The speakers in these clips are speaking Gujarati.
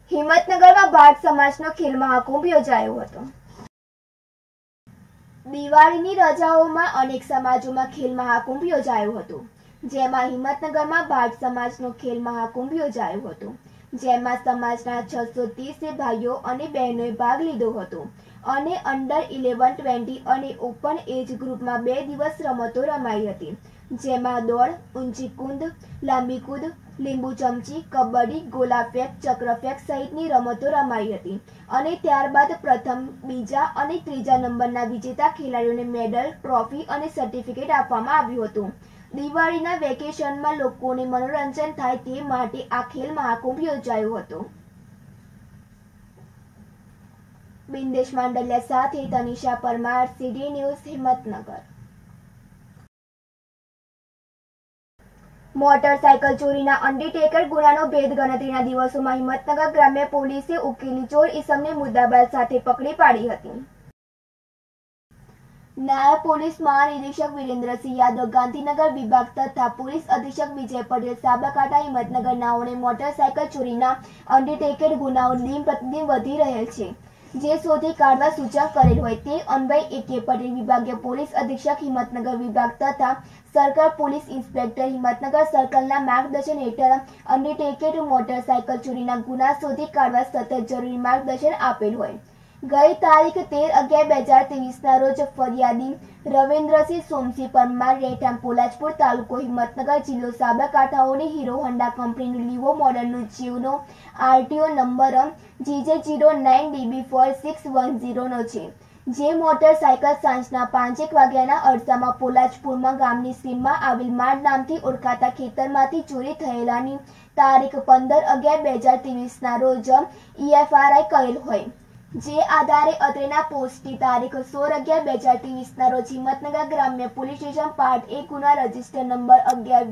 હિંમતનગરમાં ભાટ સમાજનો ખેલ મહાકુંભ યોજાયો હતો। દિવાળીની રજાઓમાં અનેક સમાજોમાં ખેલ મહાકુંભ યોજાયો હતો, જેમાં હિંમતનગરમાં ભાટ સમાજનો ખેલ મહાકુંભ યોજાયો હતો, જેમાં સમાજના 630 ભાઈઓ અને બહેનોએ ભાગ લીધો હતો અને અંડર 11, 20 અને ઓપન એજ ગ્રુપમાં 2 દિવસ રમતો રમાઈ હતી, જેમાં દોડ, ઊંચી કૂદ, લાંબી કૂદ, લીંબુ ચમચી, કબડ્ડી, ગોલા ફેંક, ચક્ર ફેંક સહિતની રમતો રમાઈ હતી અને ત્યારબાદ પ્રથમ, બીજા અને ત્રીજા નંબરના વિજેતા ખેલાડીઓને મેડલ, ટ્રોફી અને સર્ટિફિકેટ આપવામાં આવ્યું હતું। દિવાળીના વેકેશનમાં લોકોને મનોરંજન થાય તે માટે આ ખેલ મહાકુંભ યોજાયો હતો। બિંદેશ માંડલિયા સાથે Tanisha Parmar, CD news, Himmatnagar. Motorcycle ચોરીના અનડિટેક્ટેડ ગુનાનો ભેદ ગણતરીના દિવસોમાં હિંમતનગર ગ્રામ્ય પોલીસે ઉકેલી ચોર ઈસમને મુદ્દામાલ સાથે પકડી પાડી હતી। નાયબ પોલીસ મહાનિરીક્ષક વિરેન્દ્રસિંહ યાદવ ગાંધીનગર વિભાગ તથા પોલીસ અધિક્ષક વિજય પટેલ સાબરકાંઠા હિંમતનગર નાઓને મોટરસાયકલ ચોરીના અનડિટેક્ટેડ ગુનાઓ દિન પ્રતિદિન વધી રહેલ છે, જે શોધી કાઢવા સૂચન કરેલ હોય તે અન્વયે A.K. પટેલ વિભાગીય પોલીસ અધિક્ષક હિંમતનગર વિભાગ તથા સર્કલ પોલીસ ઇન્સ્પેક્ટર હિંમતનગર સર્કલના માર્ગદર્શન હેઠળ અનડિટેક્ટેડ મોટરસાયકલ ચોરીના ગુના શોધી કાઢવા સતત જરૂરી માર્ગદર્શન આપેલ હોય। ગઈ તારીખ 13/11/2023ના રોજ ફરિયાદી રવિન્દ્રસિંહ સોમસિંહ પરમાર, રહેઠાણ પોલાજપુર, તાલુકો હિંમતનગર, જિલ્લો સાબરકાંઠાઓની હીરો હોન્ડા કંપનીનું લીવો મોડલનું જીવનો RTO નંબર GJ09DB4610નો છે, જે મોટરસાયકલ સાંજના 5 વાગ્યાના અરસામાં પોલાજપુરમાં ગામની સીમમાં આવેલ માળ નામથી ઓળખાતા ખેતરમાંથી ચોરી થયેલાની તારીખ 15/11/2023ના રોજ EFRI કરેલ હોય, જે આધારે અત્રેના પોસ્ટની તારીખ 16/11/2023ના રોજ હિંમતનગર ગ્રામ્ય પોલીસ સ્ટેશન પાર્ટ 1 ગુના રજિસ્ટર નંબર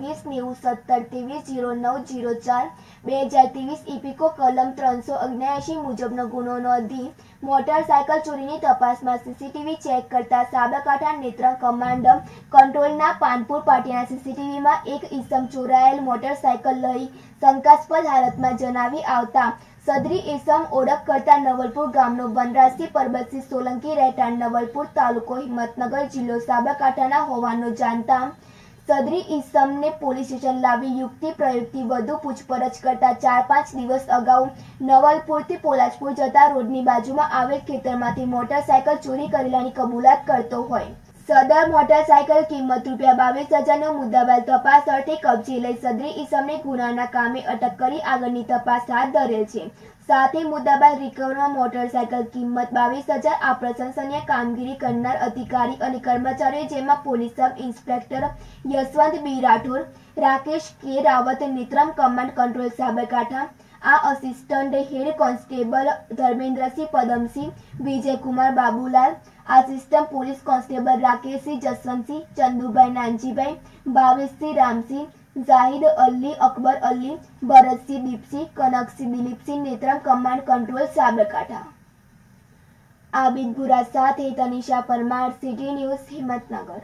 11-20-90-17-23-04-2023 ઇપિકો કલમ 379 મુજબનો ગુનો નોંધી મોટરસાયકલ ચોરીની તપાસમાં CCTV ચેક કરતા સાબરકાંઠા નેત્રંગ કમાન્ડ કંટ્રોલના પાનપુર પાટિયાના CCTVમાં એક ઈસમ ચોરાયેલ મોટરસાયકલ લઈ શંકાસ્પદ હાલતમાં જણાવી આવતા સદરી ઈસમ ઓળખ કરતા નવલપુર ગામનો વનરાજસિંહ પરબતસિંહ સોલંકી, રહેઠાણ નવલપુર, તાલુકો હિંમતનગર, જિલ્લો સાબરકાંઠાના હોવાનું જાણતા સદરી ઈસમને પોલીસ સ્ટેશન લાવી યુક્તિ પ્રયુક્તિ વધુ પૂછપરછ કરતા 4-5 દિવસ અગાઉ નવલપુરથી પોલાજપુર જતા રોડની બાજુમાં આવેલ ખેતરમાંથી મોટરસાયકલ ચોરી કરેલાની કબૂલાત કરતો હોય। સદર મોટરસાયકલ કિંમત ₹22,000નો મુદ્દામાલ તપાસ અર્થે કબજે લઈ સદરી ઈસમને ગુનાના કામે અટક કરી આગળની તપાસ હાથ ધરેલ છે। સાથે મુદ્દામાલ રિકવરમાં મોટરસાયકલ કિંમત 22,000 આ પ્રશંસનીય કામગીરી કરનાર અધિકારી અને કર્મચારીઓ, જેમાં police sub inspector Yashwant B Rathod, Rakesh K Rawat, Netram command control Sabarkantha, આ assistant head constable Dharmendrasinh Padamsinh, Vijaykumar Babulal, assistant police constable Rakeshsinh Jaswantsinh, Chandubhai Nanjibhai, Bhaveshsinh Ramsinh, Jahid Ali, Akbar Ali, Bharatsinh Deepsinh, Kanaksinh Dilipsinh, Netram command control Sabarkantha. Abid Bhura સાથે તનિષા પરમાર, સિટી ન્યૂઝ, હિંમતનગર।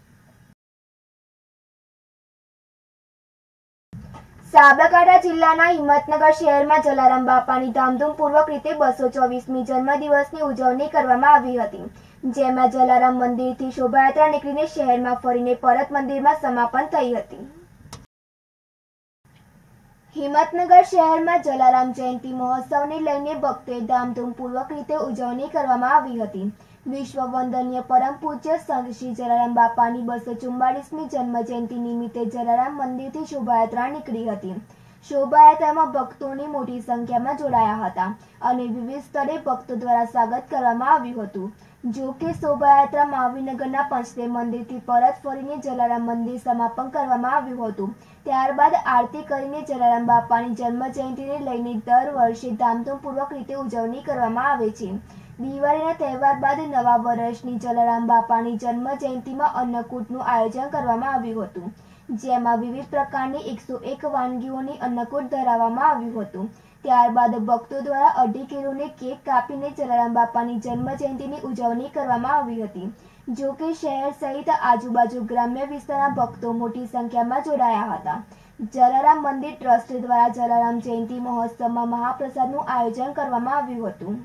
સાબરકાંઠા જિલ્લાના હિંમતનગર શહેરમાં જલારામ બાપાની ધામધૂમપૂર્વક રીતે 224મી જન્મદિવસની ઉજવણી કરવામાં આવી હતી, જેમાં જલારામ મંદિરથી શોભાયાત્રા નીકળીને શહેરમાં ફરીને પરત મંદિરમાં સમાપન થઈ હતી। હિંમતનગર શહેરમાં જલારામ જયંતિ મહોત્સવને લઈને ભક્તોએ ધામધૂમપૂર્વક રીતે ઉજવણી કરવામાં આવી હતી। વિશ્વ વંદનીય પરમ પૂજ્ય સંત શ્રી જલારામ બાપાની 244મી જન્મ જયંતિ નિમિત્તે જલારામ મંદિરથી શોભાયાત્રા નીકળી હતી। શોભાયાત્રામાં ભક્તોની મોટી સંખ્યામાં જોડાયા હતા અને વિવિધ સ્થળે ભક્તો દ્વારા સ્વાગત કરવામાં આવ્યું હતું। જો કે શોભાયાત્રા મહાવીરનગરના પંચદેવ મંદિરથી પરત ફરીને જલારામ મંદિર સમાપન કરવામાં આવ્યું હતું। ત્યારબાદ આરતી કરીને જલારામ બાપાની જન્મ જયંતિને લઈને દર વર્ષે ધામધૂમપૂર્વક રીતે ઉજવણી કરવામાં આવે છે। દિવાળીના તહેવાર બાદ નવા વર્ષની જલારામ બાપાની જન્મ જયંતિમાં અન્નકૂટનું આયોજન કરવામાં આવ્યું હતું, જેમાં વિવિધ પ્રકારની 101 વાનગીઓની અન્નકૂટ ધરાવવામાં આવ્યું હતું। ત્યારબાદ ભક્તો દ્વારા 2.5 કિલોની કેક કાપીને જલારામ બાપાની જન્મ જયંતિની ઉજવણી કરવામાં આવી હતી। જો કે શહેર સહિત આજુબાજુ ગ્રામ્ય વિસ્તારના ભક્તો મોટી સંખ્યામાં જોડાયા હતા। જલારામ મંદિર ટ્રસ્ટ દ્વારા જલારામ જયંતિ મહોત્સવમાં મહાપ્રસાદનું આયોજન કરવામાં આવ્યું હતું।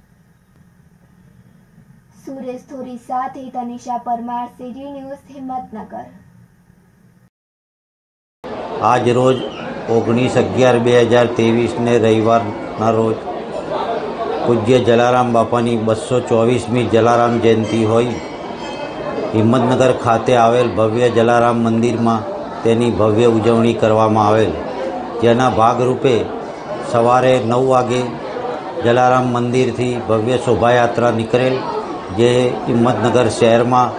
સુરેશ થોરી સાથે તનિષા પરમાર, સિટી ન્યૂઝ, હિંમતનગર। આજ રોજ 19/11/2023 ને રવિવારના રોજ પૂજ્ય જલારામ બાપાની 224મી જલારામ જયંતિ હોય હિંમતનગર ખાતે આવેલ ભવ્ય જલારામ મંદિરમાં તેની ભવ્ય ઉજવણી કરવામાં આવેલ, જેના ભાગરૂપે સવારે 9 વાગે જલારામ મંદિરથી ભવ્ય શોભાયાત્રા નીકળેલ, જે હિંમતનગર શહેરમાં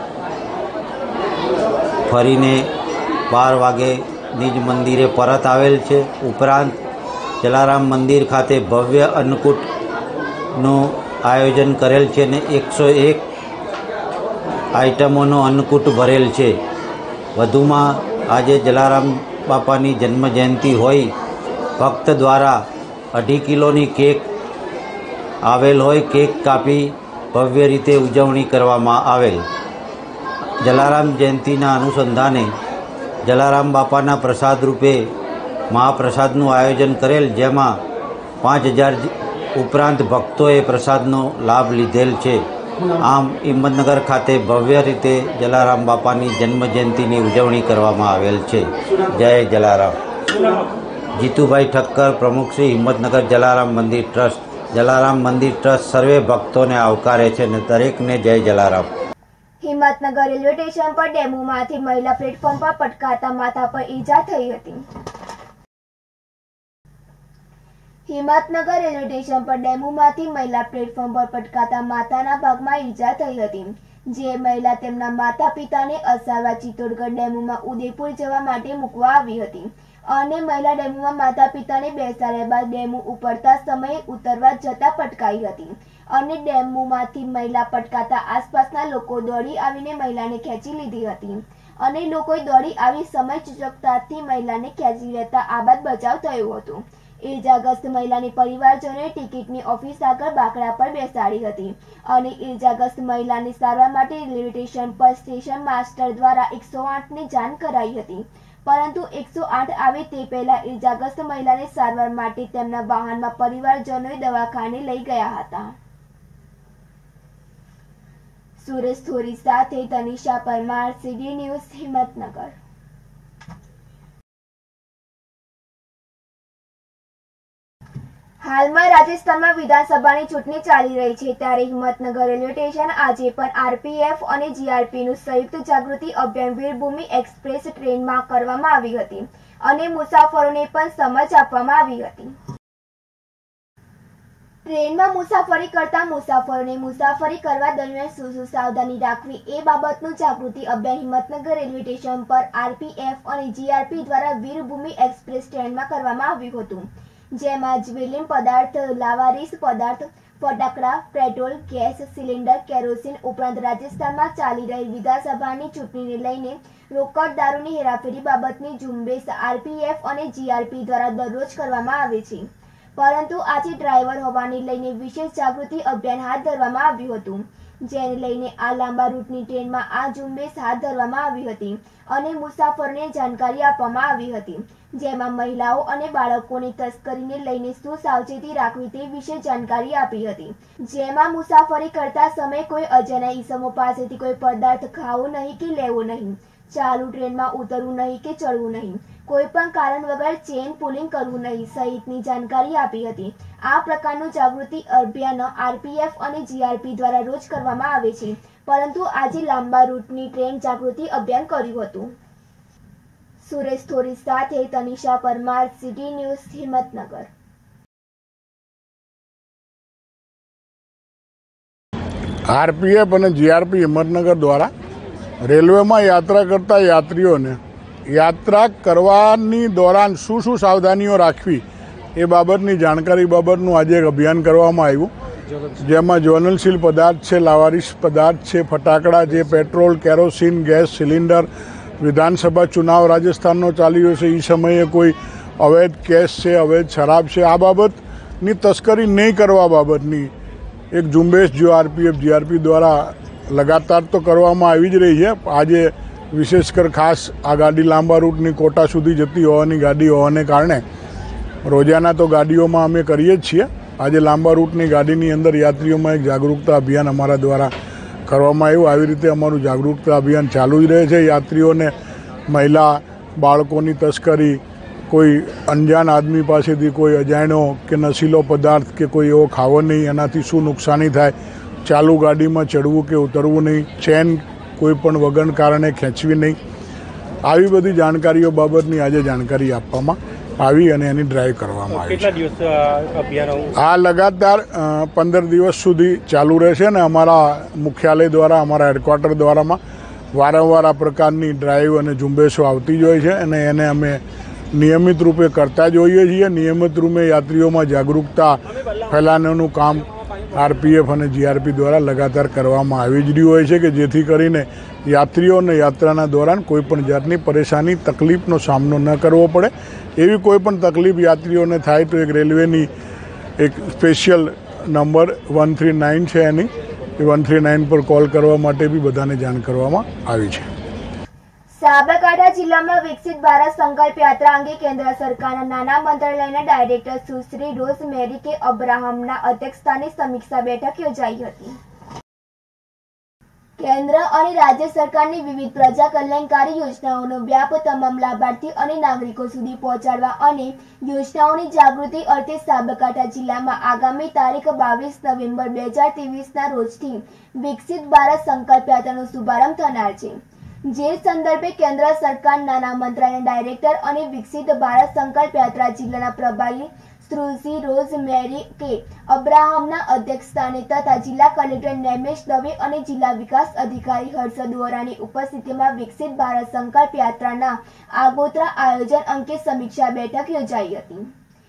ફરીને 12 વાગે નિજ મંદિરે પરત આવેલ છે। ઉપરાંત જલારામ મંદિર ખાતે ભવ્ય અન્નકૂટનું આયોજન કરેલ છે અને 101 આઇટમોનો અન્નકૂટ ભરેલ છે। વધુમાં આજે જલારામ બાપાની જન્મજયંતિ હોય ભક્ત દ્વારા 2.5 કિલોની કેક આવેલ હોય, કેક કાપી ભવ્ય રીતે ઉજવણી કરવામાં આવેલ। જલારામ જયંતિના અનુસંધાને જલારામ બાપાના પ્રસાદ રૂપે મહાપ્રસાદનું આયોજન કરેલ, જેમાં 5000 ઉપરાંત ભક્તોએ પ્રસાદનો લાભ લીધેલ છે। આમ હિંમતનગર ખાતે ભવ્ય રીતે જલારામ બાપાની જન્મજયંતિની ઉજવણી કરવામાં આવેલ છે। જય જલારામ। જીતુભાઈ ઠક્કર, પ્રમુખ શ્રી હિંમતનગર જલારામ મંદિર ટ્રસ્ટ। જલારામ મંદિર ટ્રસ્ટ સર્વે ભક્તોને આવકારે છે અને દરેકને જય જલારામ। હિંમતનગર રેલવે સ્ટેશન પર ડેમોમાંથી મહિલા પ્લેટફોર્મ પર પટકાતા માથા પર ઈજા થઈ હતી। હિંમતનગર રેલવે સ્ટેશન પર ડેમોમાંથી મહિલા પ્લેટફોર્મ પર પટકાતા માથાના ભાગમાં ઈજા થઈ હતી, જે મહિલા તેમના માતા પિતાને અસારવા ચિત્તોડગઢ ડેમોમાં ઉદયપુર જવા માટે મૂકવા આવી હતી અને મહિલા ડેમોમાં માતા પિતાને બેસાડ્યા બાદ ડેમો ઉપડતા સમયે ઉતરવા જતા પટકાઈ હતી અને ડેમોમાંથી મહિલા પટકાતા આસપાસના લોકો દોડી આવીને મહિલાને ખેંચી લીધી હતી અને લોકોએ દોડી આવી સમય ચૂચકતાથી મહિલાને ખેંચી લેતા આ બાદ બચાવ થયો હતો। ઈજાગ્રસ્ત મહિલાની પરિવારજનોએ ટિકિટની ઓફિસ આગળ બાકડા પર બેસાડી હતી અને ઈજાગ્રસ્ત મહિલાની સારવાર માટે રેલવે સ્ટેશન પર સ્ટેશન માસ્ટર દ્વારા 108ની જાણ કરાઈ હતી, પરંતુ 108 આવે તે પહેલા ઈજાગ્રસ્ત મહિલાને સારવાર માટે તેમના વાહનમાં પરિવારજનોએ દવાખાને લઈ ગયા હતા। સુરેશ થોરી સાથે તનિષા પરમાર, સિટી ન્યૂઝ, હિંમતનગર। હાલમાં રાજસ્થાનમાં વિધાનસભાની ચૂંટણી ચાલી રહી છે, ત્યારે હિંમતનગર રેલવે સ્ટેશન આજે પણ આરપીએફ અને જીઆરપીનું સંયુક્ત જાગૃતિ અભિયાન વીરભૂમિ એક્સપ્રેસ ટ્રેનમાં કરવામાં આવી હતી અને મુસાફરોને પણ સમજ આપવામાં આવી હતી। ટ્રેનમાં મુસાફરી કરતા મુસાફરોને મુસાફરી કરવા દરમિયાન શું સાવધાની રાખવી એ બાબતનું જાગૃતિ અભિયાન હિંમતનગર રેલવે સ્ટેશન પર આરપીએફ અને જીઆરપી દ્વારા વીરભૂમિ એક્સપ્રેસ ટ્રેનમાં કરવામાં આવ્યું હતું, જેમાં જ્વેલરી પદાર્થ, લાવારીસ પદાર્થ, ફટાકડા, પેટ્રોલ, ગેસ સિલિન્ડર, કેરોસીન ઉપરાંત રાજસ્થાનમાં ચાલી રહેલી વિધાનસભાની ચૂંટણીને લઈને રોકડ દારૂની હેરાફેરી બાબતની ઝુંબેશ આરપીએફ અને જીઆરપી દ્વારા દરરોજ કરવામાં આવે છે, પરંતુ આજે ડ્રાઈવર હોવાને લઈને વિશેષ જાગૃતિ અભિયાન હાથ ધરવામાં આવ્યું હતું, જેને લઈને આ લાંબા રૂટની ટ્રેનમાં આ ઝુંબેશ હાથ ધરવામાં આવી હતી અને મુસાફરોને જાણકારી આપવામાં આવી હતી, જેમાં મહિલાઓ અને બાળકોની તસ્કરીને લઈને શું સાવચેતી રાખવી તે વિશે જાણકારી આપી હતી, જેમાં મુસાફરી કરતા સમયે કોઈ અજાણ્યા ઈસમો પાસેથી કોઈ પદાર્થ ખાવો નહીં કે લેવો નહીં, ચાલુ ટ્રેનમાં ઉતરવું નહીં કે ચડવું નહીં, કોઈ પણ કારણ વગર ચેન પુલિંગ કરવું નહીં સહિતની જાણકારી આપી હતી। આ પ્રકારનું જાગૃતિ અભિયાન આરપીએફ અને જીઆરપી દ્વારા રોજ કરવામાં આવે છે, પરંતુ આજે લાંબા રૂટની ટ્રેન જાગૃતિ અભિયાન કર્યું હતું। સુરેશ થોરી સાથે Tanisha Parmar, city news, Himmatnagar. RPF અને જીઆરપી હિંમતનગર દ્વારા રેલવેમાં યાત્રા કરતા યાત્રીઓને યાત્રા કરવાની દોરાન શું સાવધાનીઓ રાખવી એ બાબતની જાણકારી બાબતનું આજે એક અભિયાન કરવામાં આવ્યું, જેમાં જ્વલનશીલ પદાર્થ છે, લાવારીસ પદાર્થ છે, ફટાકડા છે, પેટ્રોલ, કેરોસીન, ગેસ સિલિન્ડર, વિધાનસભા ચુનાવ રાજસ્થાનનો ચાલી રહ્યો છે, એ સમયે કોઈ અવૈધ કેસ છે, અવૈધ શરાબ છે, આ બાબતની તસ્કરી નહીં કરવા બાબતની એક ઝુંબેશ જો આરપીએફ જીઆરપી દ્વારા લગાતાર તો કરવામાં આવી જ રહી છે। આજે વિશેષકર ખાસ આ ગાડી લાંબા રૂટની કોટા સુધી જતી હોવાની ગાડી હોવાને કારણે રોજાના તો ગાડીઓમાં અમે કરીએ જ છીએ. આજે લાંબા રૂટની ગાડીની અંદર યાત્રીઓમાં એક જાગૃતતા અભિયાન અમારા દ્વારા કરવામાં આવ્યું. આવી રીતે અમારું જાગૃતતા અભિયાન ચાલુ જ રહે છે. યાત્રીઓને મહિલા બાળકોની તસ્કરી, કોઈ અંજાન આદમી પાસેથી કોઈ અજાણ્યો કે નશીલો પદાર્થ કે કોઈ એવો ખાવો નહીં, એનાથી શું નુકસાની થાય, ચાલુ ગાડીમાં ચડવું કે ઉતરવું નહીં, ચેન કોઈ પણ વગર કારણે ખેંચવી નહીં, આવી બધી જાણકારીઓ બાબતની આજે જાણકારી આપવામાં આવી અને એની ડ્રાઈવ કરવામાં આવી. કેટલા દિવસ અભિયાન આ લગાતાર 15 દિવસ સુધી ચાલુ રહેશે અને અમારા મુખ્યાલય દ્વારા, અમારા હેડક્વાર્ટર દ્વારામાં વારંવાર આ પ્રકારની ડ્રાઈવ અને ઝુંબેશો આવતી જ હોય છે અને એને અમે નિયમિત રૂપે કરતા જ હોઈએ છીએ. નિયમિત રૂપે યાત્રીઓમાં જાગૃતતા ફેલાવવાનું કામ આરપીએફ અને જીઆરપી દ્વારા લગાતાર કરવામાં આવી જ રહ્યું હોય છે કે જેથી કરીને યાત્રીઓને યાત્રાના દોરાન કોઈપણ જાતની પરેશાની, તકલીફનો સામનો ન કરવો પડે. એવી કોઈ પણ તકલીફ યાત્રીઓને થાય તો એક રેલવેની એક સ્પેશિયલ નંબર 139 છે, એની 139 પર કોલ કરવા માટે બી બધાને જાણ કરવામાં આવી છે. સાબરકાંઠા જિલ્લામાં વિકસિત ભારત સંકલ્પ યાત્રા અંગે કેન્દ્ર સરકારના નાના મંત્રાલયના ડાયરેક્ટર સુશ્રી રોઝમેરી કે અબ્રાહમના અધ્યક્ષસ્થાને સમીક્ષા બેઠક યોજાઈ હતી. કેન્દ્ર અને રાજ્ય સરકારની વિવિધ પ્રજા કલ્યાણકારી યોજનાઓનો વ્યાપ તમામ લાભાર્થી અને નાગરિકો સુધી પહોંચાડવા અને યોજનાઓની જાગૃતિ અર્થે સાબરકાંઠા જિલ્લામાં આગામી તારીખ 22 નવેમ્બર 2023ના રોજથી વિકસિત ભારત સંકલ્પ યાત્રાનો શુભારંભ થનાર છે. જે સંદર્ભે કેન્દ્ર સરકાર નાના મંત્રાલયના ડાયરેક્ટર અને વિકસિત ભારત સંકલ્પ યાત્રા જિલ્લાના પ્રભારી સુશ્રી રોઝમેરી કે અબ્રાહમના અધ્યક્ષસ્થાને તથા જિલ્લા કલેક્ટર નેમેશ દવે અને જિલ્લા વિકાસ અધિકારી હર્ષદ વોરાની ઉપસ્થિતિમાં વિકસિત ભારત સંકલ્પ યાત્રાના આગોતરા આયોજન અંગે સમીક્ષા બેઠક યોજાઈ હતી.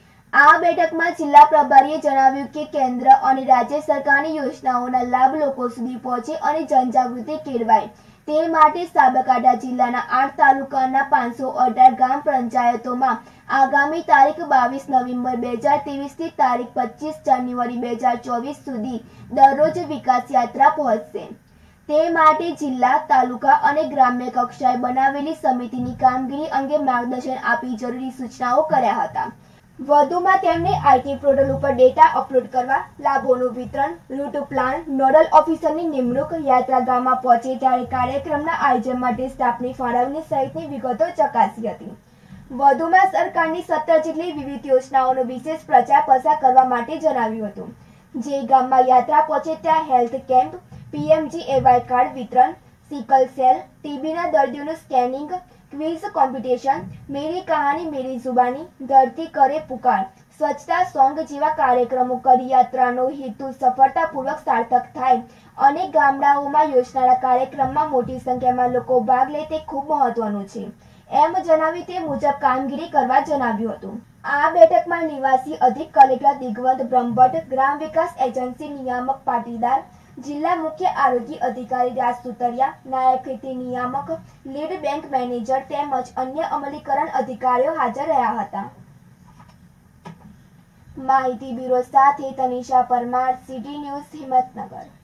આ બેઠકમાં જિલ્લા પ્રભારીએ જણાવ્યું કે કેન્દ્ર અને રાજ્ય સરકારની યોજનાઓના લાભ લોકો સુધી પહોંચે અને જનજાગૃતિ કેળવાય તે માટે સાબરકાંઠા જિલ્લાના 8 તાલુકાના 518 ગ્રામ પંચાયતોમાં આગામી તારીખ 22 નવેમ્બર 2023 થી તારીખ 25 જાન્યુઆરી 2024 સુધી દરરોજ વિકાસ યાત્રા પહોંચશે. તે માટે જિલ્લા, તાલુકા અને ગ્રામ્ય કક્ષાએ બનાવેલી સમિતિની કામગીરી અંગે માર્ગદર્શન આપી જરૂરી સૂચનાઓ કર્યા હતા. વધુમાં તેમણે આઈટી પોર્ટલ ઉપર ડેટા અપલોડ કરવા, લાભોનું વિતરણ, રૂટ પ્લાન, નોડલ ઓફિસરની નિમણૂક, યાત્રા ગામમાં પહોંચે ત્યારે કાર્યક્રમના આયોજન માટે સ્ટાફની ફાળવણી સહિતની વિગતો ચકાસી હતી. વધુમાં સરકારની 17 જેટલી વિવિધ યોજનાઓનો વિશેષ પ્રચાર પ્રસાર કરવા માટે જણાવ્યું હતું. જે ગામમાં યાત્રા પહોંચે ત્યાં હેલ્થ કેમ્પ, PMGAY કાર્ડ વિતરણ, સિકલ સેલ, ટીબીના દર્દીઓનું scanning, quiz competition, Meri Kahani Meri જુબાની, ધરતી કરે પુકાર, સ્વચ્છતા સોંગ જેવા કાર્યક્રમો કરી યાત્રાનો હેતુ સફળતાપૂર્વક સાર્થક થાય અને ગામડાઓમાં યોજનારા કાર્યક્રમમાં મોટી સંખ્યામાં લોકો ભાગ લે તે ખૂબ મહત્વનું છે એમ જણાવી તે મુજબ કામગીરી કરવા જણાવ્યું હતું. આ બેઠકમાં નિવાસી અધિક કલેક્ટર દિગ્વંત બ્રહ્મભટ્ટ, ગ્રામ વિકાસ એજન્સી નિયામક પાટીદાર, જિલ્લા મુખ્ય આરોગ્ય અધિકારી રાજ સુતરિયા, નાયબ ખેતી નિયામક, લીડ બેંક મેનેજર તેમજ અન્ય અમલીકરણ અધિકારીઓ હાજર રહ્યા હતા. માહિતી બ્યુરો સાથે તનિષા પરમાર, સિટી ન્યૂઝ, હિંમતનગર.